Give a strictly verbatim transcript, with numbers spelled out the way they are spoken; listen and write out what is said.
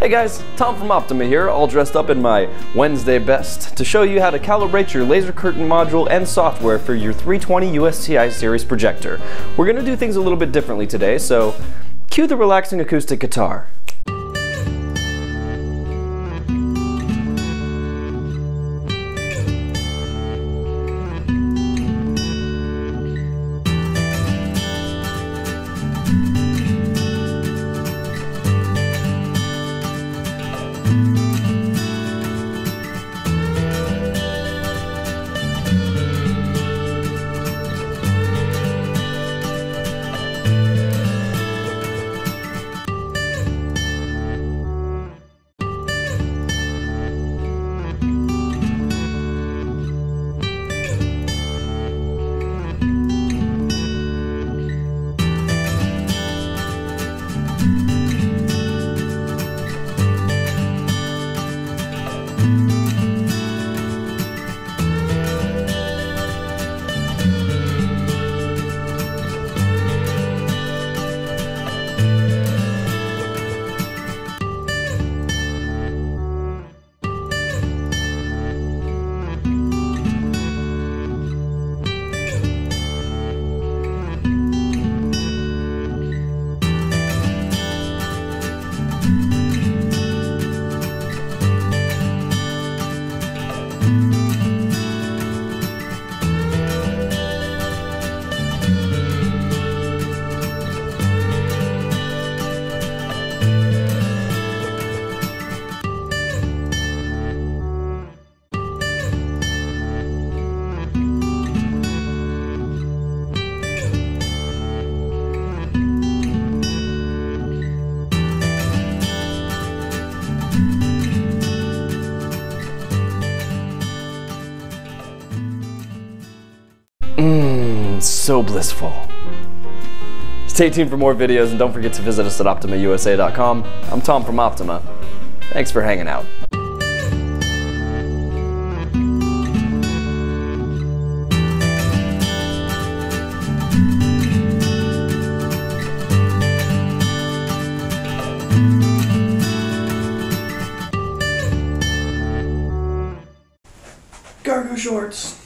Hey guys, Tom from Optoma here, all dressed up in my Wednesday best to show you how to calibrate your laser curtain module and software for your three twenty U S T I series projector. We're going to do things a little bit differently today, so cue the relaxing acoustic guitar. Mmm, so blissful. Stay tuned for more videos and don't forget to visit us at optoma U S A dot com. I'm Tom from Optoma. Thanks for hanging out. Cargo shorts.